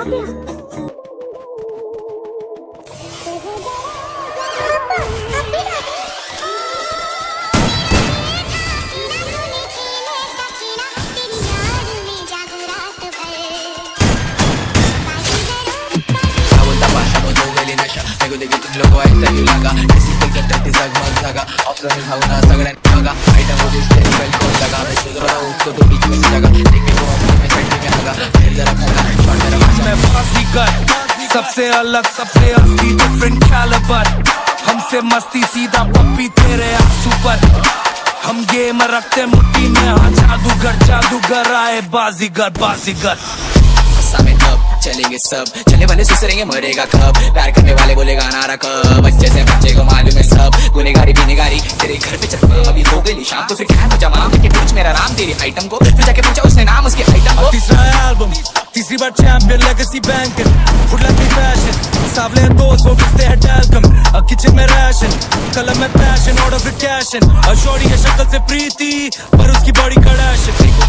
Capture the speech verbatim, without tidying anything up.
मेरे देखे तुम लोगों ऐसा ही लगा डिजिटल कंटेंट जगमग जगा ऑप्शन भावना सगळ्यांनी बघा आयटम हो दिसते वेल कोण लगा मैं सोच रहा हूं उसको तो बीच में जगह देखे वो अपने साइड में लगा फिर जरा खड़ा शॉट मेरा मैं बाजीगर सबसे अलग सबसे असली डिफरेंट कैलिबर हमसे मस्ती सीधा पप्पी तेरे आंसू पर हम गेम रखते मुट्ठी में हाँ जादूगर जादूगर आए बाजीगर बाजीगर सामने तब चलेंगे सब चलने वाले सुसरेंगे मरेगा कब प्यार करने वाले बोलेगा नारा कब बच्चे से बच्चे को मालूम है सब गुनेगारी बिनेगारी तेरे घर पे चल अभी हो गई शाम तो फिर क्या हो जमा के पूछ मेरा नाम तेरी आइटम को फिर जाके पूछा उसने नाम उसके आइटम को तीसरा एल्बम तीसरी बार champion legacy bank food like fashion सावले दोस्त वो बिकते हैं टैल्कम किचन में राशन कलम में पैशन ऑर्डर फिर कैशन शॉर्टी की शक्ल से प्रीति पर उसकी बॉडी कड़ाशन